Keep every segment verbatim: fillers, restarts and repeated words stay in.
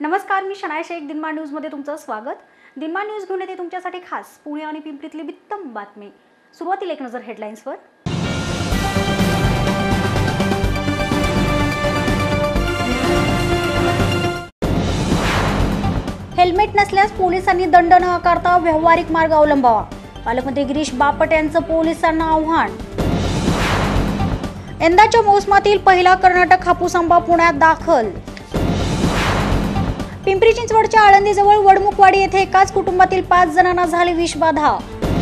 नमस्कार, मी शनाया शेख. दिनमान न्यूज मध्ये तुमचं स्वागत. दिनमान न्यूज घेऊन येते तुमच्यासाठी खास पुणे आणि पिंपरीतली उत्तम बातमी. सुरुवातीला एक नजर हेडलाईन्सवर. हेल्मेट नसल्यास पोलिसांनी दंड न आकारता व्यावहारिक मार्ग अवलंबावा. पालकमंत्री गिरीश बापट यांचं पोलिसांना आव्हान. यंदाच्या मोसमातील पहिला कर्नाटक हापूस आंबा पुण्यात दाखल. पिंपरी चिंचवडच्या आळंदीजवळ वडमुखवाडी येथे एकाच कुटुंबातील पाच जणांना झाली विषबाधा.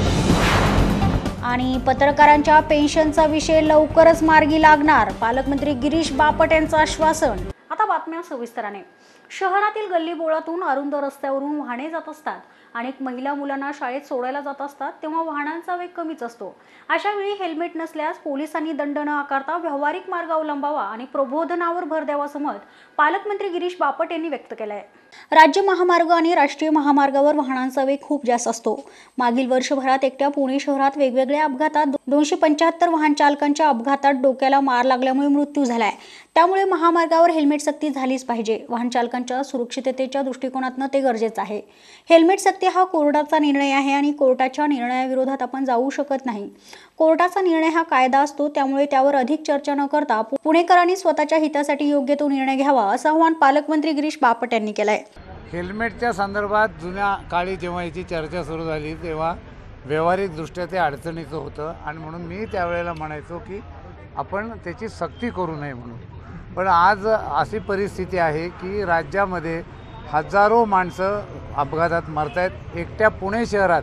आणि पत्रकारांच्या पेन्शनचा विषय लवकरच मार्गी लागणार, पालकमंत्री गिरीश बापट यांचं आश्वासन. आता बातम्या सविस्तराने. शहरातील गल्ली बोळातून अरुंद रस्त्यावरून वाहने जात असतात. अनेक महिला मुलांना शाळेत सोडायला जात असतात तेव्हा वाहनांचा वेग कमीच असतो. अशा वेळी हेल्मेट नसल्यास पोलिसांनी दंड न आकारता व्यावहारिक मार्ग अवलंबावा आणि प्रबोधनावर भर द्यावा असं मत पालकमंत्री गिरीश बापट यांनी व्यक्त केलं आहे. राज्य महामार्ग आणि राष्ट्रीय महामार्गावर वाहनांचा वेग खूप जास्त असतो. मागील वर्षभरात एकट्या पुणे शहरात वेगवेगळ्या अपघातात दोनशे पंच्याहत्तर वाहन चालकांच्या अपघातात डोक्याला मार लागल्यामुळे मृत्यू झालाय. त्यामुळे महामार्गावर हेल्मेट सक्ती झालीच पाहिजे. वाहन चालकांच्या सुरक्षिततेच्या दृष्टिकोनातून ते गरजेचं आहे. हेल्मेट सक्ती हा कोर्टाचा निर्णय आहे आणि कोर्टाच्या निर्णयाविरोधात आपण जाऊ शकत नाही. कोर्टाचा निर्णय हा कायदा असतो, त्यामुळे त्यावर अधिक चर्चा न करता पुणेकरांनी स्वतःच्या हितासाठी योग्य तो निर्णय घ्यावा असं आवाहन पालकमंत्री गिरीश बापट यांनी केलं आहे. हेल्मेटच्या संदर्भात जुन्या काळी जेव्हा याची चर्चा सुरू झाली तेव्हा व्यावहारिकदृष्ट्या ते अडचणीचं होतं आणि म्हणून मी त्यावेळेला म्हणायचो की आपण त्याची सक्ती करू नये म्हणून. पण आज अशी परिस्थिती आहे की राज्यामध्ये हजारो माणसं अपघातात मरत आहेत. एकट्या पुणे शहरात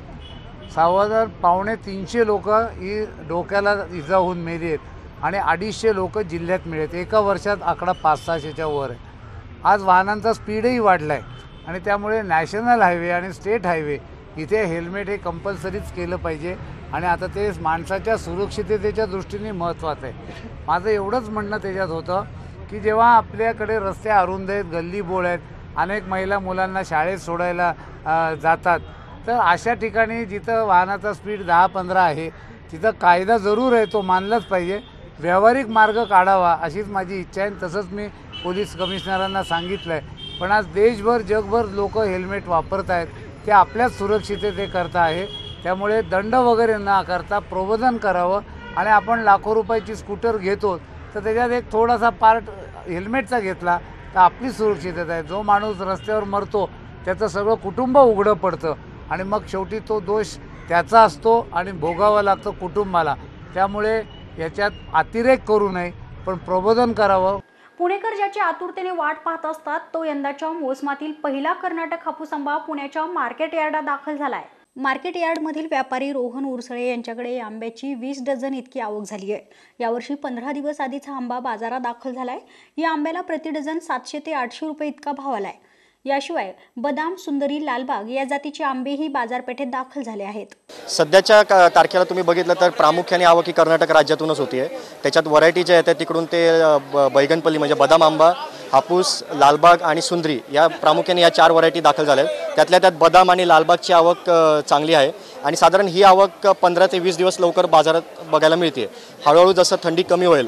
साधारण पावणे तीनशे लोक ही डोक्याला इजा होऊन मेली आहेत आणि अडीचशे लोक जिल्ह्यात मिळत. एका वर्षात आकडा पाच सहाशेच्या वर आहे. आज वाहनांचा स्पीडही वाढला आहे आणि त्यामुळे नॅशनल हायवे आणि स्टेट हायवे इथे हेल्मेट हे कंपल्सरीच केलं पाहिजे आणि आता ते माणसाच्या सुरक्षिततेच्या दृष्टीने महत्त्वाचं आहे. माझं एवढंच म्हणणं त्याच्यात होतं की जेव्हा आपल्याकडे रस्ते अरुंद आहेत, गल्ली बोळ आहेत, अनेक महिला मुलांना शाळेत सोडायला जातात, तर अशा ठिकाणी जिथं वाहनाचा स्पीड दहा पंधरा आहे तिथं कायदा जरूर आहे, तो मानलाच पाहिजे. व्यावहारिक मार्ग काढावा अशीच माझी इच्छा आहे. तसंच मी पोलीस कमिशनरांना सांगितलं आहे. पण आज देशभर जगभर लोक हेल्मेट वापरत आहेत, ते आपल्याच सुरक्षिततेकरता आहे. त्यामुळे दंड वगैरे न आकारता प्रबोधन करावं आणि आपण लाखो रुपयाची स्कूटर घेतो तर त्याच्यात एक थोडासा पार्ट हेल्मेटचा घेतला तर आपली सुरक्षितता आहे. जो माणूस रस्त्यावर मरतो त्याचं सगळं कुटुंब उघडं पडतं आणि मग शेवटी तो दोष त्याचा असतो आणि भोगावा लागतो कुटुंबाला. त्यामुळे याच्यात अतिरेक करू नये पण प्रबोधन करावं. पुणेकर ज्याची आतुरतेने वाट पाहत असतात तो यंदाच्या मोसमातील पहिला कर्नाटक हापूस आंबा पुण्याच्या मार्केट यार्डात दाखल झालाय. मार्केट यार्डमधील व्यापारी रोहन उरसळे यांच्याकडे आंब्याची वीस डझन इतकी आवक झाली आहे. यावर्षी पंधरा दिवस आधीचा आंबा बाजारात दाखल झालाय. या आंब्याला प्रति डझन सातशे ते आठशे रुपये इतका भाव आलाय. याशिवाय बदाम, सुंदरी, लालबाग या जातीचे आंबेही बाजारपेठेत दाखल झाले आहेत. सध्याच्या तारखेला तुम्ही बघितलं तर प्रामुख्याने आवक ही कर्नाटक राज्यातूनच होतीये. त्याच्यात व्हरायटी ज्या आहेत तिकडून ते बैगनपल्ली म्हणजे बदाम आंबा, हापूस, लालबाग आणि सुंदरी या प्रामुख्याने या चार व्हरायटी दाखल झाल्या आहेत. त्यातल्या त्यात बदाम आणि लालबागची आवक चांगली आहे आणि साधारण ही आवक पंधरा ते वीस दिवस लवकर बाजारात बघायला मिळते. हळूहळू जसं थंडी कमी होईल,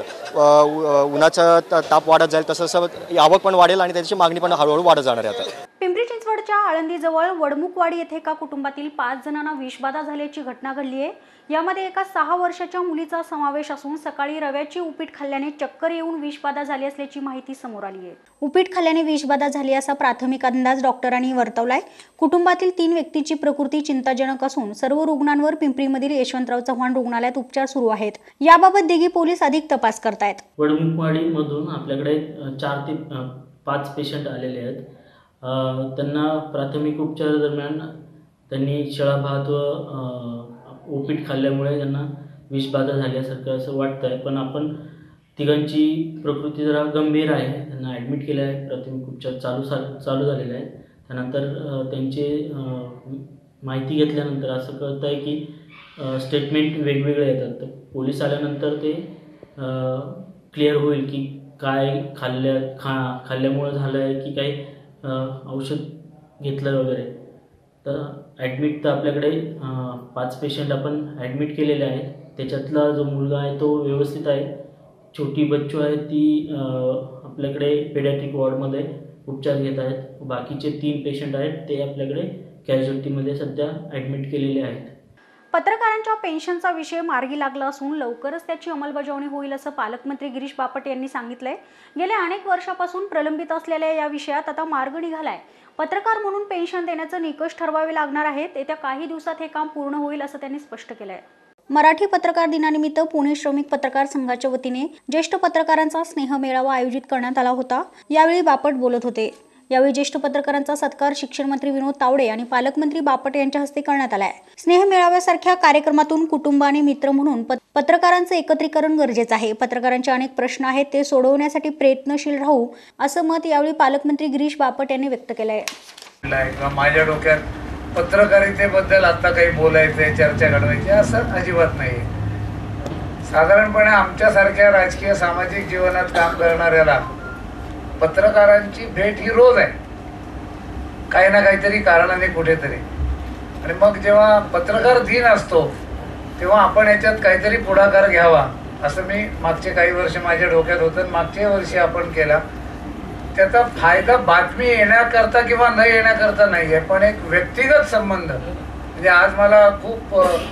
उन्हाचा ताप वाढत जाईल, तसं तसं आवक पण वाढेल आणि त्याची मागणी पण हळूहळू वाढत जाणार आहे. आता पिंपरी चिंचवडच्या आळंदीजवळ वडमुखवाडी येथे एका कुटुंबातील पाच जणांना विषबाधा झाल्याची घटना घडली आहे. यामध्ये एका सहा वर्षाच्या मुलीचा समावेश असून सकाळी रव्याची उपीट खाल्ल्याने चक्कर येऊन विषबाधा झाली असल्याची माहिती समोर आली आहे. उपीट खाल्ल्याने विषबाधा झाली असा प्राथमिक अंदाज डॉक्टरांनी वर्तवलाय. कुटुंबातील तीन व्यक्तींची प्रकृती चिंताजनक असून सर्व रुग्णांवर पिंपरीमधील यशवंतराव चव्हाण रुग्णालयात उपचार सुरू आहेत. याबाबत दिघी पोलीस अधिक तपास करतायत. वडमुखवाडी मधून आपल्याकडे चार ते पाच पेशंट आलेले आहेत. त्यांना प्राथमिक उपचार दरम्यान त्यांनी शिळा भात व उपीट खाल्ल्यामुळे त्यांना विषबाधा झाल्यासारखं असं वाटतं आहे. पण आपण तिघांची प्रकृती जरा गंभीर आहे. त्यांना ॲडमिट केलं आहे. प्राथमिक उपचार चालू चालू झालेले आहेत. त्यानंतर त्यांचे माहिती घेतल्यानंतर असं कळतं आहे की स्टेटमेंट वेगवेगळे येतात. तर पोलीस आल्यानंतर ते क्लिअर होईल की काय खाल्ल्या खा खाल्ल्यामुळं झालं आहे की काही औषध घेतलं वगैरे. तर ॲडमिट तर आपल्याकडे पाच पेशंट आपण ॲडमिट केलेले आहेत. त्याच्यातला जो मुलगा आहे तो व्यवस्थित आहे. छोटी बच्चू आहे ती आपल्याकडे पेडियाट्रिक वॉर्डमध्ये उपचार घेत आहेत. बाकीचे तीन पेशंट आहेत ते आपल्याकडे कॅज्युअल्टीमध्ये सध्या ॲडमिट केलेले आहेत. पत्रकारांच्या पेन्शनचा विषय मार्गी लागला असून लवकरच त्याची अंमलबजावणी होईल असं पालकमंत्री गिरीश बापट यांनी सांगितलंय. गेल्या अनेक वर्षापासून प्रलंबित असलेल्या या विषयात आता मार्ग निघालाय. पत्रकार म्हणून पेन्शन देण्याचे निकष ठरवावे लागणार आहेत. येत्या काही दिवसात हे काम पूर्ण होईल असं त्यांनी स्पष्ट केलंय. मराठी पत्रकार दिनानिमित्त पुणे श्रमिक पत्रकार संघाच्या वतीने ज्येष्ठ पत्रकारांचा स्नेह मेळावा आयोजित करण्यात आला होता. यावेळी बापट बोलत होते. यावेळी ज्येष्ठ पत्रकारांचा सत्कार शिक्षण मंत्री विनोद तावडे आणि पालकमंत्री बापट यांच्या हस्ते करण्यात आलाय. स्नेह मेळाव्यासारख्या कार्यक्रमातून कुटुंब आणि मित्र म्हणून पत्रकारांचं एकत्रीकरण गरजेचं आहे. पत्रकारांचे अनेक प्रश्न आहेत, ते सोडवण्यासाठी प्रयत्नशील राहू असं मत यावेळी पालकमंत्री गिरीश बापट यांनी व्यक्त केलंय. माझ्या डोक्यात पत्रकारितेबद्दल आता काही बोलायचंय, चर्चा घडवायची असं अजिबात नाही. साधारणपणे आमच्यासारख्या राजकीय सामाजिक जीवनात काम करणाऱ्याला पत्रकारांची भेट ही रोज आहे, काही ना काहीतरी कारणाने कुठेतरी. आणि मग जेव्हा पत्रकार दिन असतो तेव्हा आपण याच्यात काहीतरी पुढाकार घ्यावा असं मी मागचे काही वर्ष माझ्या डोक्यात होतं. मागच्या वर्षी आपण केला. त्याचा फायदा बातमी येण्याकरता किंवा न येण्याकरता नाही आहे, पण एक व्यक्तिगत संबंध. म्हणजे आज मला खूप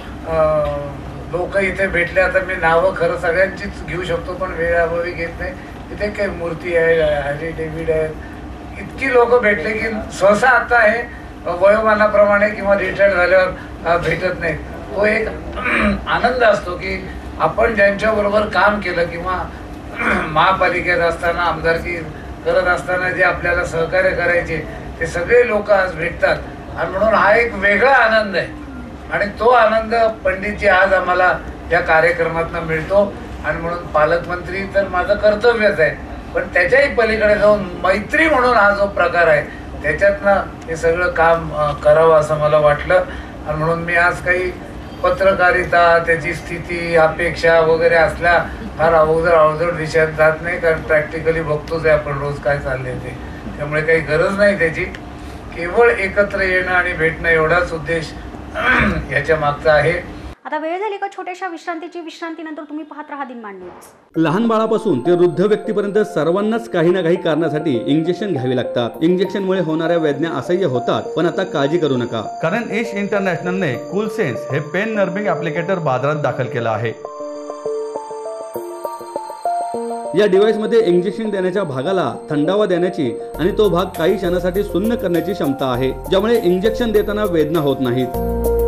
लोक इथे भेटले. आता मी नावं खरं सगळ्यांचीच घेऊ शकतो पण वेळाभावी घेत नाही. इथे काही मूर्ती आहे, हॅरी डेव्हिड आहे, इतकी लोक भेटले की सहसा आता हे वयोमानाप्रमाणे किंवा रिटायर्ड झाल्यावर भेटत नाही. तो एक आनंद असतो की आपण ज्यांच्याबरोबर काम केलं किंवा महापालिकेत असताना, आमदारकी करत असताना जे आपल्याला सहकार्य करायचे ते सगळे लोक आज भेटतात. आणि म्हणून हा एक वेगळा आनंद आहे. आणि तो आनंद पंडितजी आज आम्हाला या कार्यक्रमातून मिळतो. आणि म्हणून पालकमंत्री तर माझं कर्तव्यच आहे, पण त्याच्याही पलीकडे जाऊन मैत्री म्हणून हा जो प्रकार आहे त्याच्यातनं हे सगळं काम करावं असं मला वाटलं. आणि म्हणून मी आज काही पत्रकारिता, त्याची स्थिती, अपेक्षा वगैरे असल्या फार अवघड अवघड विषयात जात नाही, कारण प्रॅक्टिकली बघतोच आहे आपण रोज काय चाललंय ते. त्यामुळे काही गरज नाही त्याची. केवळ एकत्र येणं आणि भेटणं एवढाच उद्देश याच्या मागचा आहे. आता वेळ झाली का छोट्याशा विश्रांतीची. विश्रांतीनंतर तुम्ही पाहत राहा दिनमान न्यूज. लहान बाळापासून ते वृद्ध व्यक्तीपर्यंत सर्वांनाच काही ना काही कारणासाठी इंजेक्शन घ्यावे लागतात. इंजेक्शनमुळे होणाऱ्या वेदना असह्य होतात, पण आता काळजी करू नका, कारण एश इंटरनॅशनलने कूल सेन्स हे पेन नर्विंग ॲप्लिकेटर बाजारात दाखल केलं आहे. या डिव्हाइसमध्ये इंजेक्शन देण्याच्या भागाला थंडावा देण्याची आणि तो भाग काही क्षणासाठी सुन्न करण्याची क्षमता आहे, ज्यामुळे इंजेक्शन देताना वेदना होत नाहीत.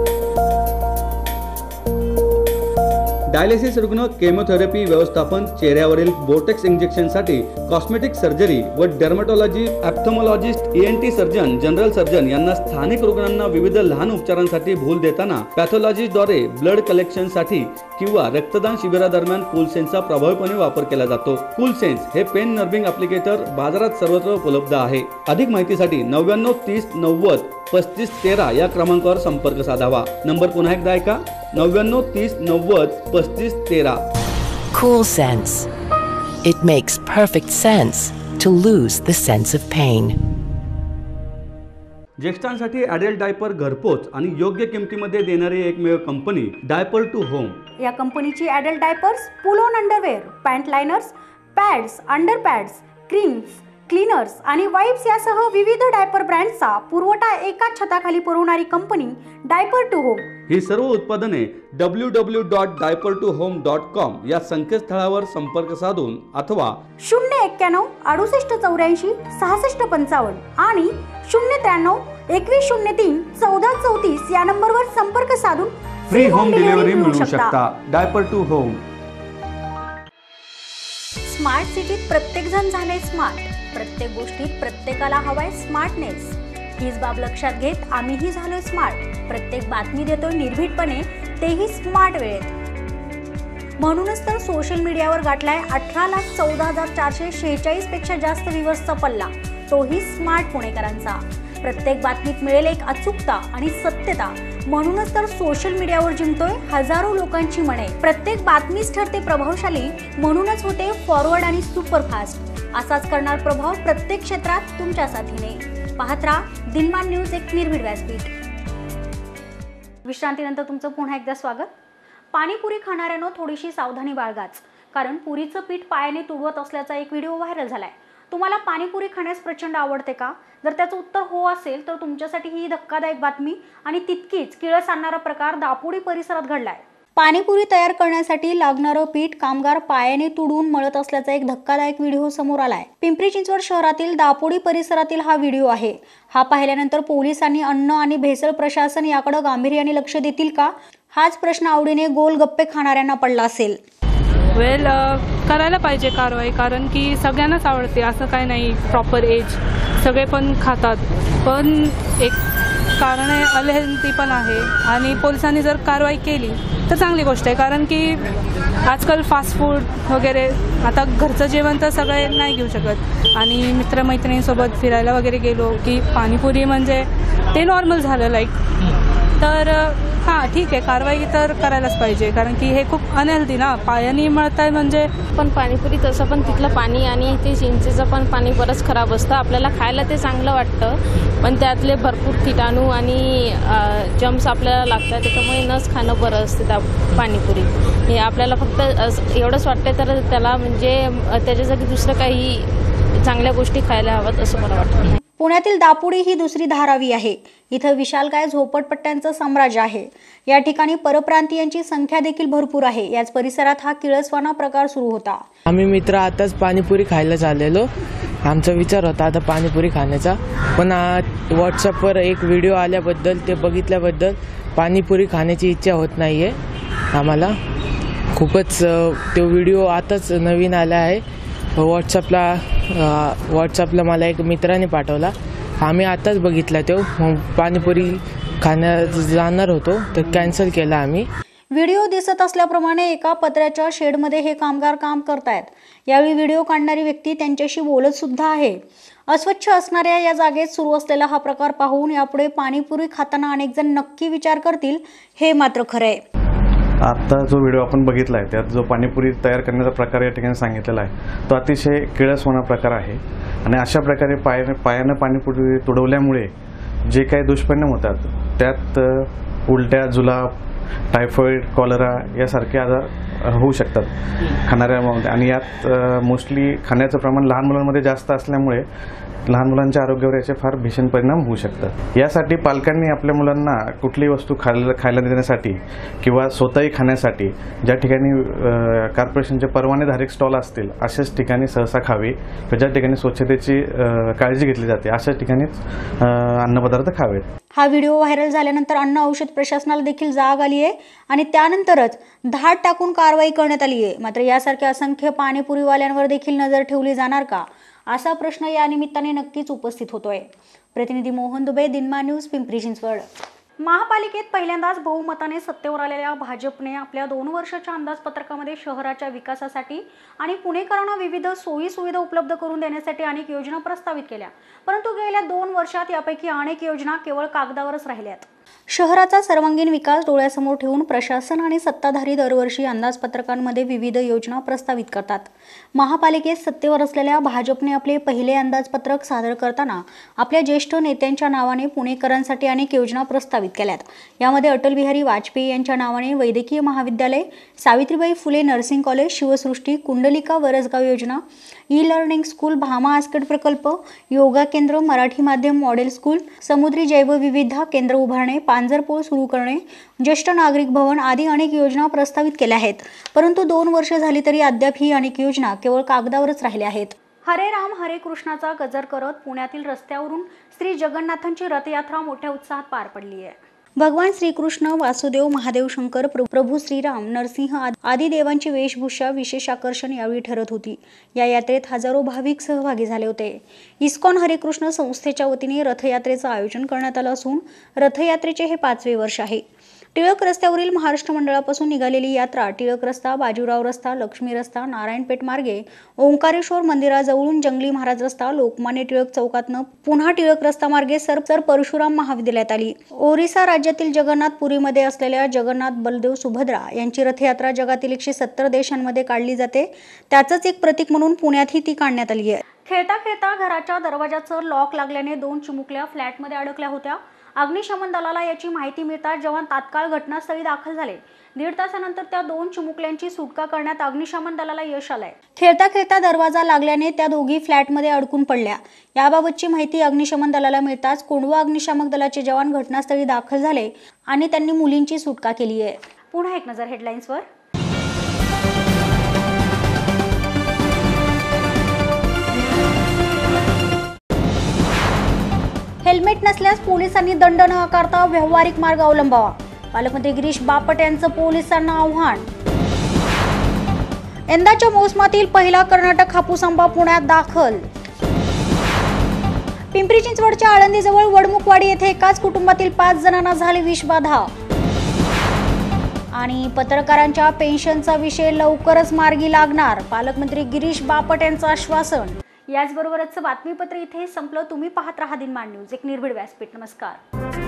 डायलिसिस रुग्ण, केमोथेरपी व्यवस्थापन, चेहऱ्यावरील बोटेक्स इंजेक्शनसाठी कॉस्मेटिक सर्जरी व dermatology, ophthalmologist, ENT surgeon, general surgeon यांना स्थानिक रुग्णांना विविध लहान उपचारांसाठी भूल देताना पॅथॉलॉजिस्टद्वारे ब्लड कलेक्शनसाठी किंवा रक्तदान शिबिरादरम्यान कूलसेन्सचा प्रभावीपणे वापर केला जातो. कूलसेन्स हे पेन नर्विंग ॲप्लिकेटर बाजारात सर्वत्र उपलब्ध आहे. अधिक माहितीसाठी नव्याण्णव तीस नव्वद पस्तीस तेरा या क्रमांकावर संपर्क साधावा. नंबर पुन्हा एकदा ऐका, नव्याण्णव तीस नव्वद पस्तीस तेरा. Cool Sense. It makes perfect sense to lose the sense of pain. ज्येष्ठांसाठी ॲडल्ट डायपर घरपोच आणि योग्य किमतीमध्ये देणारी एकमेव कंपनी डायपर टू होम. या कंपनीची adult diapers, pull on underwear, pant liners, pads, under pads, creams, cleaners आणि वाईप्स यासह विविध डायपर ब्रँड्सचा पुरवठा एकाच छताखाली पुरवणारी कंपनी डायपर टू होम. ही सर्व उत्पादने W W dot diaper to home dot com या संकेतस्थळावर संपर्क साधून अथवा शून्य एक्क्याण्णव अडुसष्ट चौऱ्याऐंशी सहासष्ट पंचावन्न आणि शून्य त्र्याण्णव एकवीस शून्य तीन चौदा चौतीस या नंबरवर संपर्क साधून फ्री होम डिलिव्हरी मिळवू शकता. Diaper to home. स्मार्ट सिटीत प्रत्येक जण झाले स्मार्ट. प्रत्येक गोष्टीत प्रत्येकाला हवाय स्मार्टनेस. हीच बाब लक्षात घेत आम्हीही झालोय स्मार्ट. प्रत्येक बातमी देतोय निर्भीडपणे, तेही स्मार्ट वेळेत. म्हणूनच तर सोशल मीडियावर गाठलाय अठरा लाख चौदा हजार चारशे शेहेचाळीस पेक्षा जास्त व्ह्यूअर्सचा पल्ला, तोही स्मार्ट पुणेकरांचा. प्रत्येक बातमीत मिळेल एक अचूकता आणि सत्यता. म्हणूनच तर सोशल मीडियावर जिंकतोय हजारो लोकांची मने. प्रत्येक बातमीच ठरते प्रभावशाली, म्हणूनच होते फॉरवर्ड आणि सुपरफास्ट. असाच करणार प्रभाव प्रत्येक क्षेत्रात तुमच्या साथीने. पाहत राहा दिनमान न्यूज, एक निर्भीड व्यासपीठ. विश्रांतीनंतर तुमचं पुन्हा एकदा स्वागत. पाणीपुरी खाणाऱ्यांनो थोडीशी सावधानी बाळगाच, कारण पुरीचं पीठ पायाने तुडवत असल्याचा एक व्हिडिओ व्हायरल झालाय. तुम्हाला पाणीपुरी खाण्यास प्रचंड आवडते का? जर त्याचं उत्तर हो असेल तर तुमच्यासाठी ही धक्कादायक बातमी आणि तितकीच किळस आणणारा प्रकार दापोडी परिसरात घडलाय. पाणीपुरी तयार करण्यासाठी लागणारं पीठ कामगार पायाने तुडून मळत असल्याचा एक धक्कादायक व्हिडिओ समोर आलाय. पिंपरी चिंचवड शहरातील दापोडी परिसरातील हा व्हिडिओ आहे. हा पाहिल्यानंतर पोलिसांनी अन्न आणि भेसळ प्रशासन याकडे गांभीर्याने लक्ष देतील का, हाच प्रश्न आवडीने गोलगप्पे खाणाऱ्यांना पडला असेल. वेल करायला पाहिजे कारवाई, कारण की सगळ्यांनाच आवडते असं काही नाही. प्रॉपर एज सगळे पण खातात, पण एक कारण आहे अनहेल्दी पण आहे. आणि पोलिसांनी जर कारवाई केली तर चांगली गोष्ट आहे, कारण की आजकाल फास्ट फूड वगैरे, आता घरचं जेवण तर सगळे नाही घेऊ शकत. आणि मित्रमैत्रिणींसोबत फिरायला वगैरे गेलो की पाणीपुरी म्हणजे ते नॉर्मल झालं लाईक. तर हां ठीक आहे, कारवाई तर करायलाच पाहिजे, कारण की हे खूप अनहेल्दी ना, पायाने मळताय म्हणजे. पण पाणीपुरी तसं पण तिथलं पाणी आणि ते चिंचेचं पण पाणी बरंच खराब असतं. आपल्याला खायला ते चांगलं वाटतं, पण त्यातले भरपूर किटाणू आणि जम्स आपल्याला लागतात, त्याच्यामुळे नच खाणं बरं असतं त्या पाणीपुरी. हे आपल्याला फक्त एवढंच वाटतं, तर त्याला म्हणजे त्याच्यासाठी दुसरं काही चांगल्या गोष्टी खायला हव्यात असं मला वाटतं. पुण्यातील दापोडी ही दुसरी धारावी आहे. इथं विशालकाय झोपडपट्ट्यांचं साम्राज्य आहे. या ठिकाणी परप्रांतीयांची संख्या देखील भरपूर आहे. याच परिसरात हा किळसवाना प्रकार सुरू होता. आम्ही मित्र आताच पाणीपुरी खायला चाललेलो. आमचा विचार होता आता पाणीपुरी खाण्याचा, पण व्हॉट्सअपवर एक व्हिडिओ आल्याबद्दल, ते बघितल्याबद्दल पाणीपुरी खाण्याची इच्छा होत नाही आहे आम्हाला. खूपच तो व्हिडिओ आताच नवीन आला आहे. व्हॉट्सअपला व्हॉट्सअपला मला एक मित्राने पाठवला. आम्ही आताच बघितला तो. पाणीपुरी खाण्या जाणार होतो तर कॅन्सल केला आम्ही. व्हिडिओ दिसत असल्याप्रमाणे एका पत्र्याच्या शेडमध्ये हे कामगार काम करतायत. यावेळी व्हिडिओ काढणारी व्यक्ती त्यांच्याशी बोलत सुद्धा आहे. अस्वच्छ असणाऱ्या या जागेत सुरू असलेला हा प्रकार पाहून यापुढे पाणीपुरी खाताना अनेक जण नक्की विचार करतील, हे मात्र खरं आहे. आत्ता जो व्हिडिओ आपण बघितला आहे त्यात जो पाणीपुरी तयार करण्याचा प्रकार या ठिकाणी सांगितलेला आहे तो अतिशय किळसवाना प्रकार आहे. आणि अशा प्रकारे पायाने पायानं पाणीपुरी तुडवल्यामुळे जे काही दुष्परिणाम होतात त्यात उलट्या, जुलाब, टायफॉईड, कॉलरा यासारखे आजार होऊ शकतात खाणाऱ्यामध्ये. आणि यात मोस्टली खाण्याचं प्रमाण लहान मुलांमध्ये जास्त असल्यामुळे लहान मुलांच्या आरोग्यावर याचे फार भीषण परिणाम होऊ शकतात. यासाठी पालकांनी आपल्या मुलांना कुठलीही वस्तू खायला खायला देण्यासाठी किंवा स्वतःही खाण्यासाठी ज्या ठिकाणी कॉर्पोरेशनचे परवानेधारक स्टॉल असतील अशाच ठिकाणी सहसा खावे, ज्या ठिकाणी स्वच्छतेची काळजी घेतली जाते अशाच ठिकाणीच अन्नपदार्थ खावेत. हा व्हिडिओ व्हायरल झाल्यानंतर अन्न औषध प्रशासनाला देखील जाग आली आहे आणि त्यानंतरच धाड टाकून कारवाई करण्यात आली आहे. मात्र यासारख्या असंख्य पाणीपुरीवाल्यांवर देखील नजर ठेवली जाणार का, असा प्रश्न या निमित्ताने नक्कीच उपस्थित होतोय. प्रतिनिधी मोहन दुबे, दिनमान न्यूज, पिंपरी चिंचवड. महापालिकेत पहिल्यांदाच बहुमताने सत्तेवर आलेल्या भाजपने आपल्या दोन वर्षाच्या अंदाजपत्रकामध्ये शहराच्या विकासासाठी आणि पुणेकरांना विविध सोयी सुविधा उपलब्ध करून देण्यासाठी अनेक योजना प्रस्तावित केल्या. परंतु गेल्या दोन वर्षात यापैकी अनेक योजना केवळ कागदावरच राहिल्यात. शहराचा सर्वांगीण विकास डोळ्यासमोर ठेवून प्रशासन आणि सत्ताधारी दरवर्षी अंदाजपत्रकांमध्ये विविध योजना प्रस्तावित करतात. महापालिकेत सत्तेवर असलेल्या भाजपने आपले पहिले अंदाजपत्रक सादर करताना आपल्या ज्येष्ठ नेत्यांच्या नावाने पुणेकरांसाठी अनेक योजना प्रस्तावित केल्यात. यामध्ये अटल बिहारी वाजपेयी यांच्या नावाने वैद्यकीय महाविद्यालय, सावित्रीबाई फुले नर्सिंग कॉलेज, शिवसृष्टी, कुंडलिका वरसगाव योजना, e learning school, Bhama Askhed प्रकल्प, योगा केंद्र, मराठी माध्यम मॉडेल स्कूल, समुद्री जैवविविधता केंद्र उभारणे, पांजरपोळ सुरू करणे, ज्येष्ठ नागरिक भवन आदी अनेक योजना प्रस्तावित केल्या आहेत. परंतु दोन वर्ष झाली तरी अद्याप ही अनेक योजना केवळ कागदावरच राहिल्या आहेत. हरे राम हरे कृष्णाचा गजर करत पुण्यातील रस्त्यावरून श्री जगन्नाथांची रथयात्रा मोठ्या उत्साहात पार पडली आहे. भगवान श्रीकृष्ण, वासुदेव, महादेव, शंकर, प्रभू श्रीराम, नरसिंह आदी देवांची वेशभूषा विशेष आकर्षण यावेळी ठरत होती. या यात्रेत हजारो भाविक सहभागी झाले होते. इस्कॉन हरे कृष्ण संस्थेच्या वतीने रथयात्रेचं आयोजन करण्यात आलं असून रथयात्रेचे हे पाचवे वर्ष आहे. टिळक रस्त्यावरील महाराष्ट्र मंडळापासून निघालेली यात्रा टिळक रस्ता, बाजीराव रस्ता, लक्ष्मी रस्ता, नारायणपेठ मार्गे ओंकारेश्वर मंदिराजवळून जंगली महाराज रस्ता, लोकमान्य टिळक चौकातनं पुन्हा टिळक रस्ता मार्गे सर सर परशुराम महाविद्यालयात आली. ओरिसा राज्यातील जगन्नाथपुरीमध्ये असलेल्या जगन्नाथ बलदेव सुभद्रा यांची रथयात्रा जगातील एकशे सत्तर देशांमध्ये काढली जाते. त्याचंच एक प्रतीक म्हणून पुण्यातही ती काढण्यात आली आहे. खेळता खेळता घराच्या दरवाजाचं लॉक लागल्याने दोन चिमुकल्या फ्लॅटमध्ये अडकल्या होत्या. अग्निशमन दलाला याची माहिती मिळताच जवान तात्काळ घटनास्थळी दाखल झाले. दीड तासानंतर त्या दोन चिमुकल्यांची सुटका करण्यात अग्निशमन दलाला यश आलंय. खेळता खेळता दरवाजा लागल्याने त्या दोघी फ्लॅटमध्ये अडकून पडल्या. याबाबतची माहिती अग्निशमन दलाला मिळताच कोंढवा अग्निशामक दलाचे जवान घटनास्थळी दाखल झाले आणि त्यांनी मुलींची सुटका केली आहे. पुन्हा एक नजर हेडलाईन्सवर. हेल्मेट नसल्यास पोलिसांनी दंड न आकारता व्यावहारिक मार्ग अवलंबावा. पालकमंत्री गिरीश बापट यांचं पोलिसांना आव्हान. यंदाच्या मोसमातील पहिला कर्नाटक हापूस आंबा पुण्यात दाखल. पिंपरी चिंचवडच्या आळंदीजवळ वडमुखवाडी येथे एकाच कुटुंबातील पाच जणांना झाली विषबाधा. आणि पत्रकारांच्या पेन्शनचा विषय लवकरच मार्गी लागणार, पालकमंत्री गिरीश बापट यांचं आश्वासन. याचबरोबरच बातमीपत्र इथे संपलं. तुम्ही पाहत राहा दिनमान न्यूज, एक निर्भीड व्यासपीठ. नमस्कार.